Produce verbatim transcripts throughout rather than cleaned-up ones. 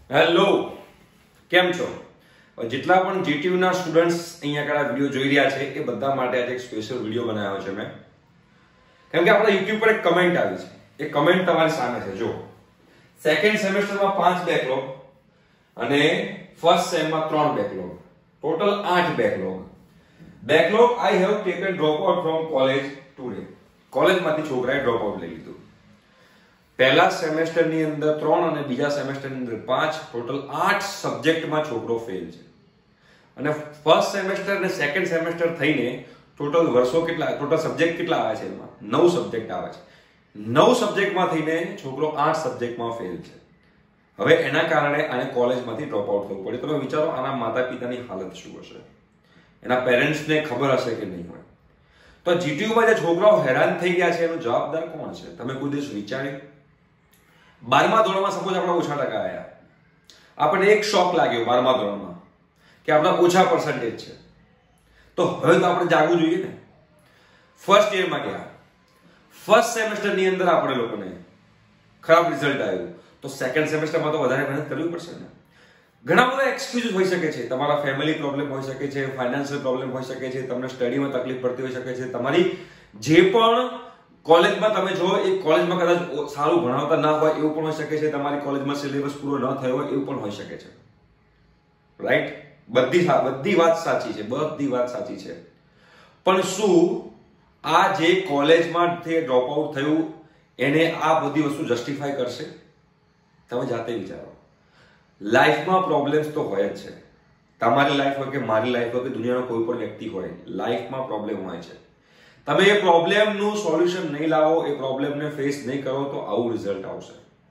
Hello, કેમ છો? જેટલા પણ જીટીયુ ના સ્ટુડન્ટ્સ અહીંયા આગળ વિડિયો જોઈ રહ્યા છે એ બધા માટે આજે એક સ્પેશિયલ વિડિયો બનાવ્યો છે મેં. કેમ કે આપણા YouTube પર એક કમેન્ટ આવી છે. એ કમેન્ટ તમારી સામે છે. જો સેકન્ડ સેમેસ્ટરમાં પાંચ બેકલોગ અને ફર્સ્ટ સેમમાં ત્રણ બેકલોગ, ટોટલ આઠ backlog. Backlog I have taken drop out from college today. કોલેજમાંથી છોકરાએ ડ્રોપ આઉટ લઈ લીધું. પહેલા સેમેસ્ટરની અંદર ત્રણ અને બીજા સેમેસ્ટરની અંદર પાંચ, ટોટલ આઠ સબ્જેક્ટમાં છોકરો ફેલ છે. અને ફર્સ્ટ સેમેસ્ટર અને સેકન્ડ સેમેસ્ટર થઈને ટોટલ વર્ષો કેટલા, ટોટલ સબ્જેક્ટ કેટલા આવે છે? એમાં નવ સબ્જેક્ટ આવે છે. નવ સબ્જેક્ટમાં થઈને છોકરો આઠ સબ્જેક્ટમાં ફેલ છે. હવે એના કારણે આને કોલેજમાંથી ડ્રોપ આઉટ થવું પડે. તમે વિચારો આના માતા પિતાની હાલત શું હશે, એના પેરેન્ટ્સને ખબર હશે કે નહીં હોય. તો જીટીયુમાં જે છોકરાઓ હેરાન થઈ ગયા છે એનો જવાબદાર કોણ છે? તમે કોઈ દિવસ વિચાર્યું? બારમા ધોરણમાં સપોઝ આપણા ઓછા ટકા આવ્યા, આપણને એક શોક લાગ્યો બારમા ધોરણમાં કે આપણા ઓછા પર્સન્ટેજ છે, તો હવે તો આપણે જાગવું જોઈએ ને. ફર્સ્ટ યરમાં ગયા, ફર્સ્ટ સેમેસ્ટરની અંદર આપણે લોકોને ખરાબ રિઝલ્ટ આવ્યું, તો સેકન્ડ સેમેસ્ટરમાં તો વધારે મહેનત કરવી પડશે ને. ઘણા બધા એક્સક્યુઝ હોઈ શકે છે. તમારા ફેમિલી પ્રોબ્લેમ હોઈ શકે છે, ફાઇનાન્શિયલ પ્રોબ્લેમ હોઈ શકે છે, તમને સ્ટડીમાં તકલીફ પડતી હોઈ શકે છે, તમારી જે પણ કોલેજમાં તમે જો એ કોલેજમાં કદાચ સારું ભણાવતા ના હોય એવું પણ હોઈ શકે છે, તમારી કોલેજમાં સિલેબસ પૂરો ન થયો હોય એવું પણ હોઈ શકે છે. રાઈટ? બધી બધી વાત સાચી છે, બધી વાત સાચી છે. પણ શું આ જે કોલેજમાંથી ડ્રોપ આઉટ થયું એને આ બધી વસ્તુ જસ્ટિફાય કરશે? તમે જાતે વિચારો. લાઈફમાં પ્રોબ્લેમ્સ તો હોય જ છે. તમારી લાઈફ હોય કે મારી લાઈફ હોય કે દુનિયાનો કોઈ પણ વ્યક્તિ હોય, લાઈફમાં પ્રોબ્લેમ હોય છે. તમે એ પ્રોબ્લેમનું સોલ્યુશન નહીં લાવો, એ પ્રોબ્લેમને ફેસ નહીં કરો તો આવું રિઝલ્ટ આવશે.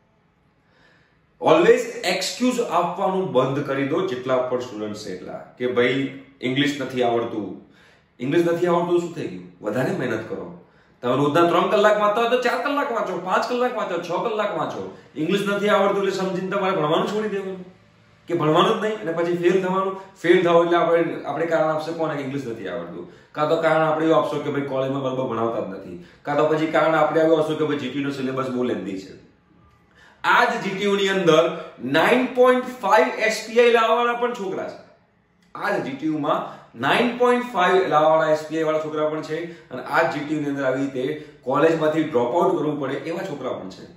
ઓલવેઝ એક્સક્યુઝ આપવાનું બંધ કરી દો, જેટલા પણ સ્ટુડન્ટ છે એટલા, કે ભાઈ ઇંગ્લિશ નથી આવડતું. ઇંગ્લિશ નથી આવડતું શું થઈ ગયું? વધારે મહેનત કરો. તમે રોજના ત્રણ કલાક વાંચતા હોય તો ચાર કલાક વાંચો, પાંચ કલાક વાંચો, છ કલાક વાંચો. ઇંગ્લિશ નથી આવડતું એટલે સમજીને તમારે ભણવાનું છોડી દેવાનું કે ભણવાનું જ નહીં અને પછી ફેલ થવાનું. ફેલ થાવ એટલે આપણે આપણે કારણ આપશે કોને? કે ઇંગ્લિશ નથી આવડતું. કાં તો કારણ આપણે એવું આપશો કે ભાઈ કોલેજમાં બરાબર ભણાવતા જ નથી. કાં તો પછી કારણ આપણે એવું આપશો કે ભાઈ જીટીયુ નો સિલેબસ બહુ લેન્ધી છે. આ જ જીટીયુ ની અંદર નાઇન પોઈન્ટ ફાઈવ એસપીઆઈ લાવવાવાળા પણ છોકરા છે. આ જ જીટીયુ માં નાઇન પોઈન્ટ ફાઈવ લાવવાવાળા એસપીઆઈ વાળા છોકરા પણ છે. અને આ જ જીટીયુ ની અંદર આવી રીતે કોલેજમાંથી ડ્રોપ આઉટ કરવું પડે એવા છોકરા પણ છે.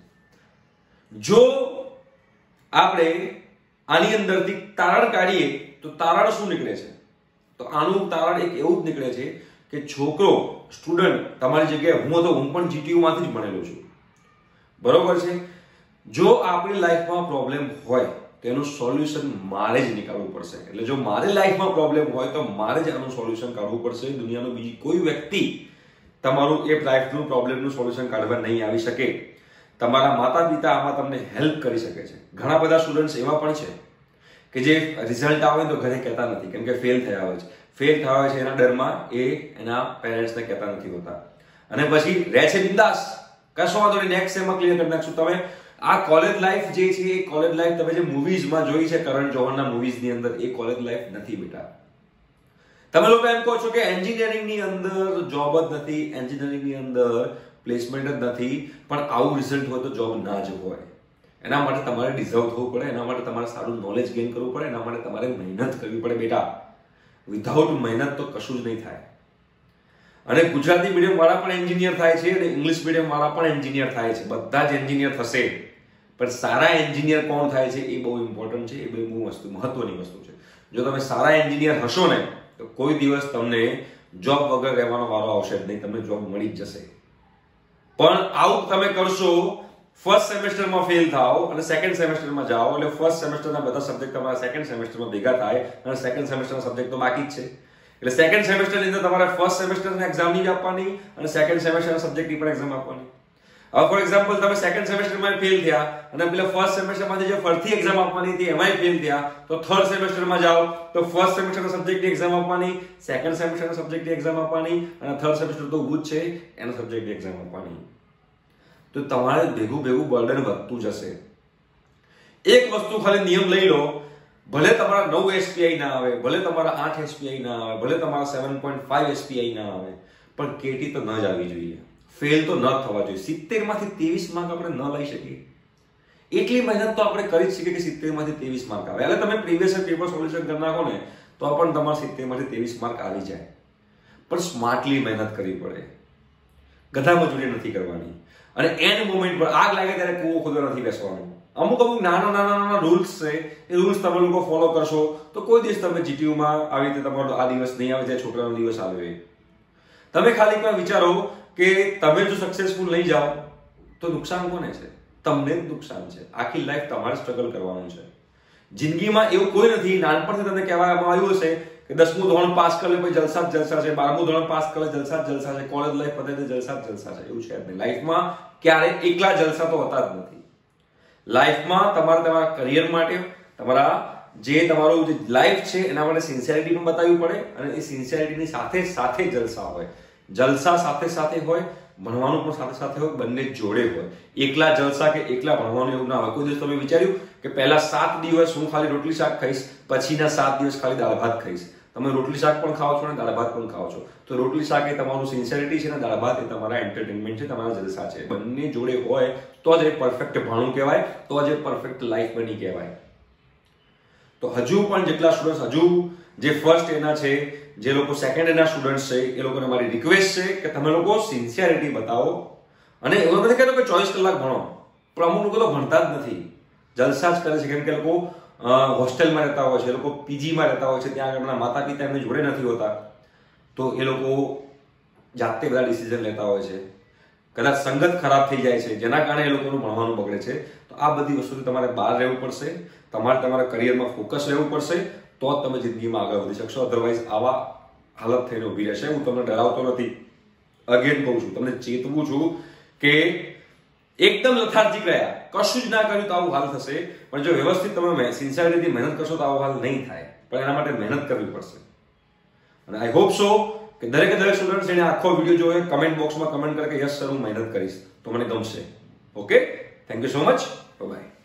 જો આપણે આની અંદરથી તારણ કાઢીએ તો તારણ શું નીકળે છે? તો આનું તારણ એક એવું જ નીકળે છે કે છોકરો, સ્ટુડન્ટ, તમારી જગ્યાએ હું તો હું પણ જીટીયુ માંથી જ ભણેલો છું, બરોબર છે. જો આપણી લાઈફમાં પ્રોબ્લેમ હોય તેનું સોલ્યુશન મારે જ નીકાળવું પડશે. એટલે જો મારી લાઈફમાં પ્રોબ્લેમ હોય તો મારે જ આનું સોલ્યુશન કાઢવું પડશે. દુનિયાનો બીજી કોઈ વ્યક્તિ તમારું એ લાઈફનું પ્રોબ્લેમનું સોલ્યુશન કાઢવા નહીં આવી શકે. તમારા માતા પિતા આમાં તમને હેલ્પ કરી શકે છે. ઘણા બધા સ્ટુડન્ટ્સ એવા પણ છે કે જે રિઝલ્ટ આવે તો ઘરે કહેતા નથી, કેમ કે ફેલ થયા હોય છે. ફેલ થયા હોય છે એના ડરમાં એ એના પેરેન્ટ્સને કહેતા નથી હોતા અને પછી રહે છે બિંદાસ, કશો વાંધો નહીં, નેક્સ્ટ સેમમાં ક્લિયર કરી નાખશું. તમે આ કોલેજ લાઈફ જે છે એ કોલેજ લાઈફ તમે જે મૂવીઝમાં જોઈ છે, કરણ જોહરના મૂવીઝની અંદર, એ કોલેજ લાઈફ નથી બેટા. તમે લોકો એમ કહો છો કે એન્જિનિયરિંગની અંદર જોબ જ નથી, એન્જિનિયરિંગની અંદર પ્લેસમેન્ટ જ નથી, પણ આવું રિઝલ્ટ હોય તો જોબ ના જ હોય. એના માટે તમારે ડિઝર્વ થવું પડે, એના માટે તમારે સારું નોલેજ ગેઇન કરવું પડે, એના માટે તમારે મહેનત કરવી પડે બેટા. વિધાઉટ મહેનત તો કશું જ નહીં થાય. અને ગુજરાતી મીડિયમ વાળા પણ એન્જિનિયર થાય છે અને ઇંગ્લિશ મીડિયમ વાળા પણ એન્જિનિયર થાય છે. બધા જ એન્જિનિયર થશે, પણ સારા એન્જિનિયર કોણ થાય છે એ બહુ ઇમ્પોર્ટન્ટ છે. એ બહુ વસ્તુ મહત્વની વસ્તુ છે. જો તમે સારા એન્જિનિયર હશો ને તો કોઈ દિવસ તમને જોબ વગર રહેવાનો વારો આવશે જ નહીં, તમને જોબ મળી જ જશે. પણ આવું તમે કરશો, ફર્સ્ટ સેમેસ્ટરમાં ફેલ થાઓ અને સેકન્ડ સેમેસ્ટરમાં જાઓ એટલે ફર્સ્ટ સેમેસ્ટરના બધા સબ્જેક્ટ તમારા સેકન્ડ સેમેસ્ટરમાં ભેગા થાય અને સેકન્ડ સેમેસ્ટરના સબ્જેક્ટ તો બાકી જ છે. એટલે સેકન્ડ સેમેસ્ટરની અંદર તમારે ફર્સ્ટ સેમેસ્ટરની એક્ઝામ ની આપવાની અને સેકન્ડ સેમેસ્ટરના સબ્જેક્ટની પણ એક્ઝામ આપવાની. હવે ફોર એક્ઝામ્પલ તમે સેકન્ડ સેમેસ્ટરમાં ફેલ થયા અને પેલા ફર્સ્ટ સેમેસ્ટરમાંથી જે ફરીથી એક્ઝામ આપવાની હતી એમાંય ફેલ થયા, તો થર્ડ સેમેસ્ટરમાં જાઓ તો ફર્સ્ટ સેમેસ્ટરના સબ્જેક્ટની એક્ઝામ આપવાની, સેકન્ડ સેમેસ્ટરના સબ્જેક્ટની એક્ઝામ આપવાની અને થર્ડ સેમેસ્ટર તો ઊભું જ છે એના સબ્જેક્ટની એક્ઝામ આપવાની. તો તમારે ભેગું ભેગું બર્ડન વધતું જશે. એક વસ્તુ ખાલી નિયમ લઈ લો, ભલે તમારા નવ એસપીઆઈ ના આવે, ભલે તમારા આઠ એસપીઆઈ ના આવે, ભલે તમારા સેવન પોઈન્ટ ફાઈવ એસપીઆઈ ના આવે, પણ કેટી તો ન જ આવી જોઈએ. ફેલ તો ન થવા જોઈએ. સિત્તેર માંથી ત્રેવીસ માર્ક આપણે ન લઈ શકીએ એટલી મહેનત તો આપણે કરી જ શકીએ કે સિત્તેર માંથી ત્રેવીસ માર્ક આવે. એટલે તમે પ્રીવિયસ પેપર સોલ્યુશન કરી નાખો ને તો પણ તમારા સિત્તેર માંથી ત્રેવીસ માર્ક આવી જાય. પણ સ્માર્ટલી મહેનત કરવી પડે, ગધા મજૂરી નથી કરવાની. અને એન્ડ મોમેન્ટ પર આગ લાગે ત્યારે કૂવો ખોદવા નથી બેસવાનું. અમુક અમુક નાના નાના નાના રૂલ્સ છે, એ રૂલ્સ તમે લોકો ફોલો કરશો તો કોઈ દિવસ તમે જીટીયુમાં આવી રીતે તમારો આ દિવસ નહીં આવે જ્યારે છોકરાનો દિવસ આવે. તમે ખાલી પણ વિચારો કે તમે જો સક્સેસફુલ નહીં જાઓ તો નુકસાન કોને છે? તમને જ નુકસાન છે. આખી લાઈફ તમારે સ્ટ્રગલ કરવાનું છે. જિંદગીમાં એવું કોઈ નથી, નાનપણથી તમને કહેવામાં આવ્યું હશે કે દસમું ધોરણ પાસ કરે પછી જલસા જ જલસા છે, બારમું ધોરણ પાસ કરે જલસા જ જલસા છે, કોલેજ લાઈફ પતે તો જલસા જ જલસા છે. એવું છે જ નહીં. લાઈફમાં ક્યારેય એકલા જલસા તો હોતા જ નથી. લાઈફમાં તમારે તમારા કરિયર માટે, તમારા જે તમારું જે લાઈફ છે એના માટે સિન્સિયરિટી પણ બતાવવી પડે, અને એ સિન્સિયરિટીની સાથે સાથે જલસા હોય. જલસા સાથે સાથે હોય, ભણવાનું પણ સાથે સાથે હોય, બંને જોડે હોય. એકલા જલસા કે એકલા ભણવાનું એવું ના હોય. કોઈ દિવસ તમે વિચાર્યું કે પહેલા સાત દિવસ હું ખાલી રોટલી શાક ખાઈશ, પછીના સાત દિવસ ખાલી દાળ ભાત ખાઈશ? તમે રોટલી શાક પણ ખાઓ છો અને દાળ ભાત પણ ખાઓ છો. તો રોટલી શાક એ તમારું સિન્સિયરિટી છે અને દાળ ભાત એ તમારા એન્ટરટેનમેન્ટ છે, તમારા જલસા છે. બંને જોડે હોય તો જ એ પરફેક્ટ ભાણું કહેવાય, તો જ એ પરફેક્ટ લાઈફ બની કહેવાય. તો હજુ પણ જેટલા સ્ટુડન્ટ્સ હજુ જે ફર્સ્ટ એના છે, જે લોકો સેકન્ડ એના સ્ટુડન્ટ્સ છે, એ લોકોને મારી રિક્વેસ્ટ છે કે તમે લોકો સિન્સિયરિટી બતાવો. અને એવું નથી કહેતો કે ચોવીસ કલાક ભણો, પણ અમુક લોકો તો ભણતા જ નથી, જલસા જ કરે છે. કેમ કે લોકો હોસ્ટેલમાં રહેતા હોય છે, એ લોકો પીજીમાં રહેતા હોય છે, ત્યાં આગળ માતા પિતા એમની જોડે નથી હોતા, તો એ લોકો જાતે બધા ડિસિઝન લેતા હોય છે. કદાચ સંગત ખરાબ થઈ જાય છે, જેના કારણે એ લોકોનું ભણવાનું બગડે છે. તો આ બધી વસ્તુથી તમારે બહાર રહેવું પડશે. તમારે તમારા કરિયરમાં ફોકસ રહેવું પડશે, તો જ તમે જિંદગીમાં આગળ વધી શકશો. અધરવાઇઝ આવા હાલત થઈને ઉભી રહેશે. હું તમને ડરાવતો નથી, અગેન કહું છું, તમને ચેતવું છું કે એકદમ લથાર્જિક રહ્યા, કશું જ ના કર્યું તો આવું હાલ થશે. પણ જો વ્યવસ્થિત તમે સિન્સિયરિટીથી મહેનત કરશો તો આવું હાલ નહીં થાય. પણ એના માટે મહેનત કરવી પડશે. અને આઈ હોપ સો કે દરેકે દરેક સ્ટુડન્ટ એને આખો વિડીયો જોવે, કમેન્ટ બોક્સમાં કમેન્ટ કરે કે યસ સર હું મહેનત કરીશ, તો મને ગમશે. Okay, thank you so much, by.